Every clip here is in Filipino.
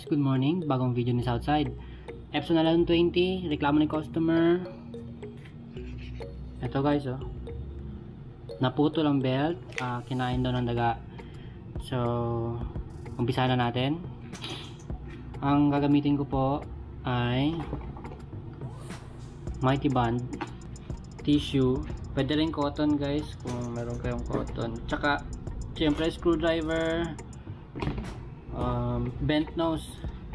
good morning. Bagong video ni Southside. Episode na lang 20, reklamo ni customer. Ito guys, oh. Naputol ang belt, kinain daw ng daga. So, umpisa na natin. Ang gagamitin ko po ay Mighty Band, tissue, pwede rin cotton guys kung meron kayong cotton. Tsaka, syempre screwdriver, bent nose,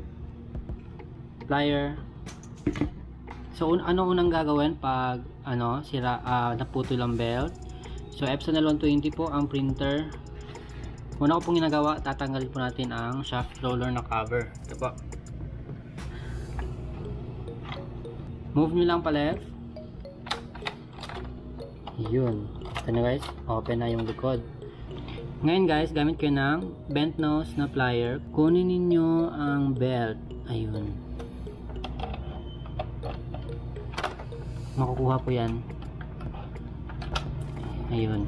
plier. So ano unang gagawin pag sira, naputol ang belt? So Epson L120 po ang printer. Una ko pong ginagawa, tatanggalin po natin ang shaft roller na cover. Ito po. Move nyo lang pa left. Yun. Ito na guys, open na yung likod. Ngayon guys, gamit kayo ng bent nose na plier. Kunin ninyo ang belt. Ayun. Makukuha po yan. Ayun.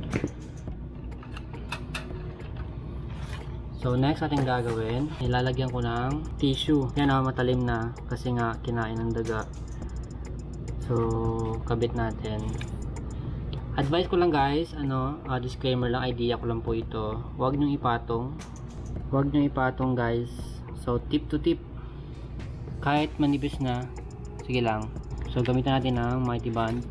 So next ating gagawin, ilalagyan ko ng tissue. Yan matalim na kasi nga kinain ng daga. So kabit natin. Advice ko lang guys, disclaimer lang, idea ko lang po ito. Huwag nyo ipatong. Huwag nyo ipatong guys. So tip to tip. Kahit manipis na, sige lang. So gamitan natin ng Mighty Band.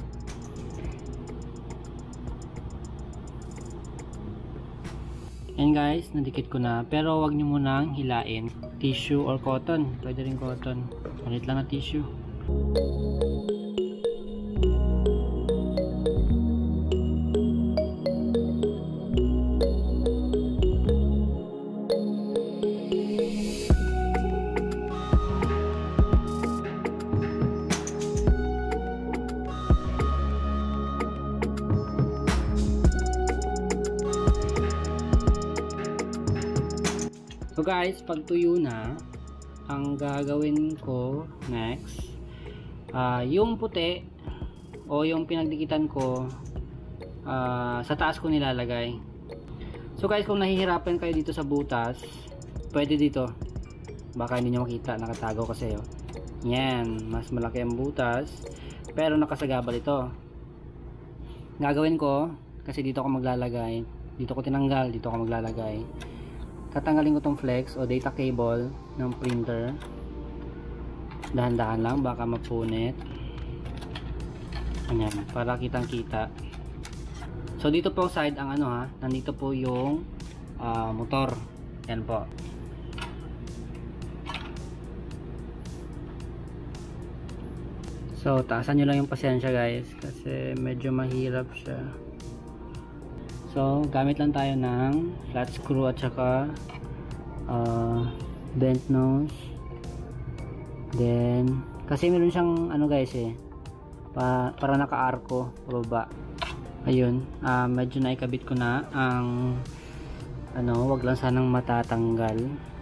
And guys, nadikit ko na. Pero huwag nyo munang hilain. Tissue or cotton. Pwede rin cotton. Ulit lang na tissue. So guys, pag tuyo na, ang gagawin ko next, yung puti o yung pinagdikitan ko, sa taas ko nilalagay. So guys, kung nahihirapan kayo dito sa butas, pwede dito. Baka hindi nyo makita, nakatago kasi oh. Yan, mas malaki ang butas, pero nakasagabal ito. Gagawin ko, kasi dito ako maglalagay, dito ko tinanggal, dito ako maglalagay. Tatanggalin ko tong flex o data cable ng printer. Dahan-dahan lang, baka mapunit. Ayan, para kitang kita. So dito po side ang nandito po yung motor. Yan po. So taasan nyo lang yung pasensya guys, kasi medyo mahirap siya. So, gamit lang tayo ng flat screw at saka bent nose. Then, kasi meron siyang guys para naka-arco baba. Ayun, medyo naikabit ko na ang wag lang sanang matatanggal.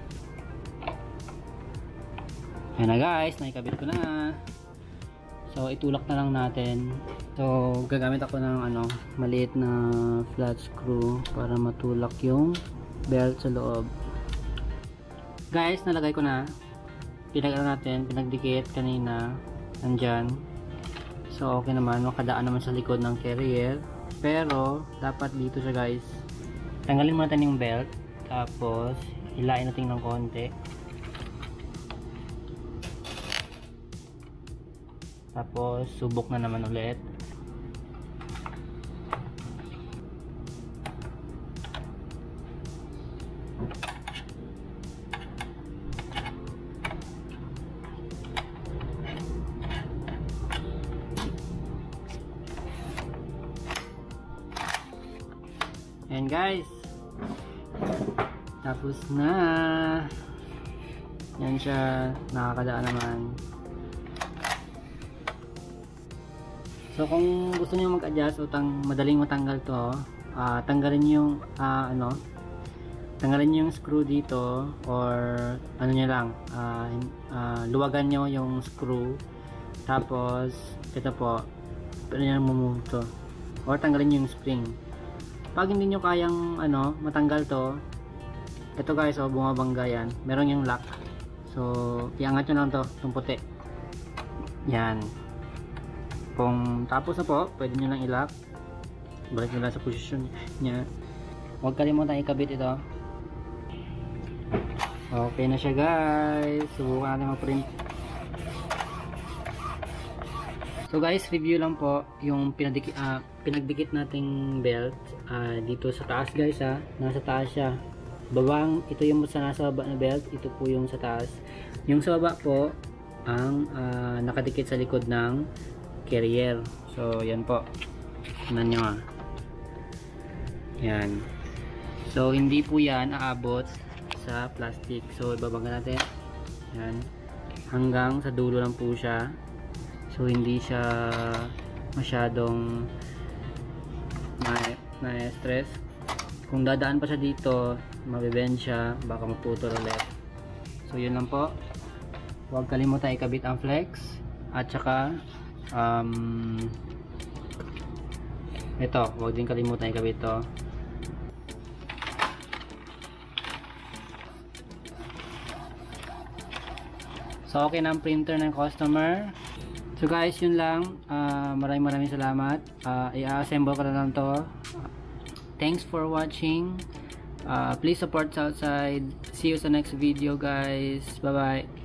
Ayan na guys, naikabit ko na. So itulak na lang natin. So gagamit ako ng maliit na flat screw para matulak yung belt sa loob. Guys, nalagay ko na. Pinagdikit kanina. Nandyan. So okay naman, makadaan naman sa likod ng carrier. Pero dapat dito siya guys. Tanggalin mo natin yung belt. Tapos hilain natin ng konti. Tapos subok na naman ulit. Ayan guys, tapos na. Yan siya, nakakadaan naman. So kung gusto niyo mag-adjust o madaling matanggal to, tanggalin niyo yung tanggalin niyo yung screw dito, or niyo lang, luwagan niyo yung screw. Tapos ito po, pwede niyo move to, or tanggalin niyo yung spring. Pag hindi niyo kayang matanggal to, ito guys, oh, bumabangga yan. Meron yung lock. So, iangat nyo lang to, itong puti. Yan. Kung tapos na po, pwede nyo lang i-lock. Balik nyo lang sa posisyon nya. Huwag kalimutan ikabit ito. Okay na siya guys. Subukan natin mag-print. So guys, review lang po yung pinagdikit nating belt dito sa taas guys ha. Nasa taas siya. Babang, ito yung nasa baba na belt, ito po yung sa taas. Yung sa baba po ang nakadikit sa likod ng carrier. So yan po. Tingnan nyo ha. Yan. So hindi po yan aabot sa plastic. So ibabangga natin. Yan. Hanggang sa dulo lang po siya. So hindi siya masyadong na-stress. Kung dadaan pa siya dito, mabibend siya, baka maputol ulit. So yun lang po. Huwag kalimutan ikabit ang flex at saka ito, huwag din kalimutan ikabit ito. So okay na ang printer ng customer. So guys, yun lang. Maraming salamat. I-assemble ko na lang to. Thanks for watching. Please support Southside. See you sa next video guys. Bye bye.